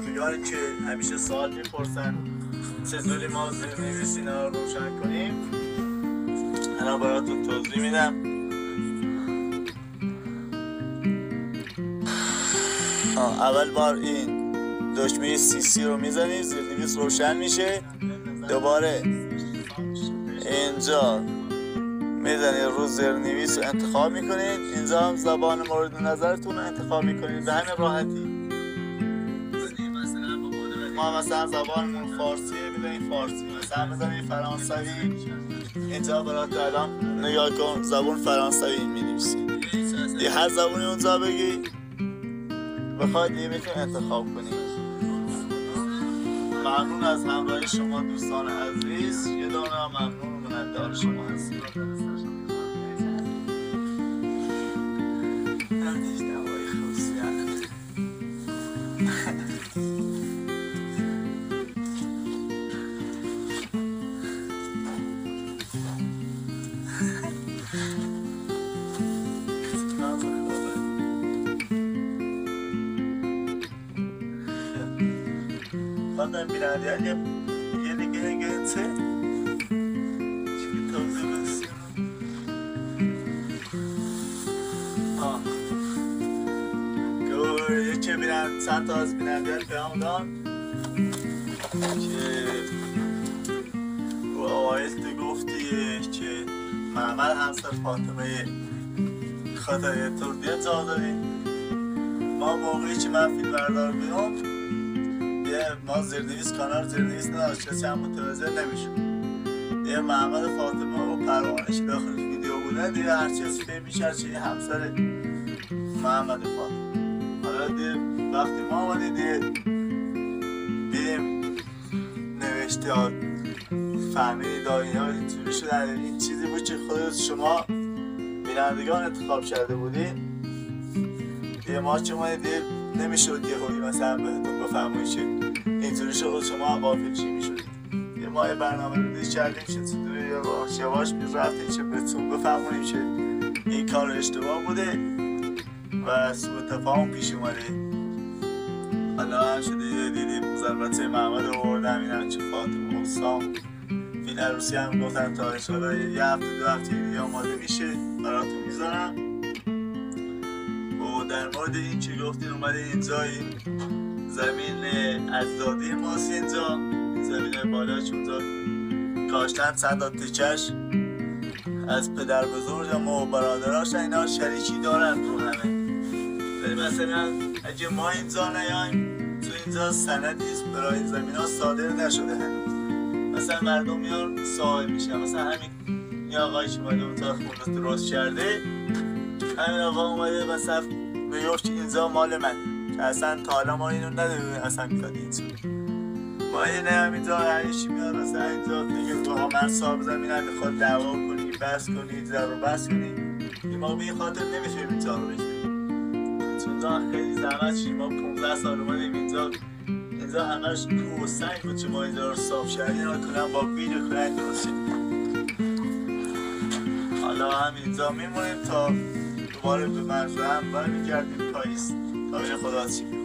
شنوندگانی که همیشه سوال میپرسن چطوری ما زیرنویس اینا رو روشن کنیم، الان براتون توضیح میدم. اول بار این دکمه CC رو میزنید، زیرنویس روشن میشه. دوباره اینجا میزنید رو زیرنویس رو انتخاب میکنید. اینجا هم زبان مورد نظرتون رو انتخاب میکنید به همین راحتی. ما مثلا زبانمون فارسیه، میدونید فارسی، مثلا بزنید فرانسوی. اینجا برات الان نگاه کن، زبان فرانسوی می‌نویسید. یه هر زبانی اونجا بگی بخواید یه میتونید انتخاب کنید. ممنون از همراهی شما دوستان عزیز. یه دونه ممنون و مندار شما هستید. Bana birader yap, yeni gelse şimdi tavsiye ederim. که میرن چند تا از بینندگان پیام دادن که آیست گفتی که محمد همسر فاطمه خاطر تردیه جا داریم. ما موقعی که من فیلم بردار بیام ما زیرنویس کانال زیرنویس نداشت، کسی هم متوجه نمیشون. دیگه محمد فاطمه و پروانه که داخل ویدیو بودن دیگه هر چیزی فهم میشه چه همسر محمد فاطمه. حالا دیگه وقتی ما آمدیم دیدیم نوشته ها فهمیدید اینا اینجوری شدن. این چیزی بود که خودت شما بینندگان انتخاب کرده بودید. دیگه ما چه ما دیگه نمیشد یه هایی مثلا بهتون بفهمونی که اینطوری شد شما غافل چی میشدید. یه ما یه برنامه رو دیش کردیم که چطوری یواش رفتیم که بهتون بفهمونیم که این کار اشتباه بوده و سوء تفاهم پیش اومده. حالا هم شده دیدیم ضربت محمد آوردم، این هم چه فاطمه و سام فیل عروسی هم گفتن تا انشاءالله یه هفته دو هفته دیگه آماده میشه براتون میذارم. و در مورد این که گفتین اومده اینجا این زمین اجدادی ماست. اینجا زمین بالاش اونجا کاشتن صد تکش از پدر بزرگم و برادراش اینا شریکی دارن رو همه. ولی مثلا اگه ما اینجا نیاییم تو اینجا سندی برای این زمین ها صادر نشده هنوز. مثلا مردم میان صاحب میشن. مثلا همین یه آقایی که اومده اون طرف خونه درست کرده، همین آقا اومده مثلا میگفت که اینجا مال من، که اصلا تا حالا ما اینو نداریم اصلا بیاد اینجا. ما اینه هم اینجا هریشی میاد مثلا اینجا دیگه با من صاحب زمینم میخواد دعوا کنی، بس کنی، در رو بس کنی. ما به این خاطر نمیتونیم اینجا رو بگیریم چون اینجا خیلی زحمت شدیم. ما 15 سال اومدیم اینجا همش کوه و سنگ بود که ما اینجا رو صاف کردیم. اینا کنم با بیل و کنن درست حالا هم اینجا میمونیم تا دوباره به منظور هم برمیگردیم پاییز تا بین خدا چی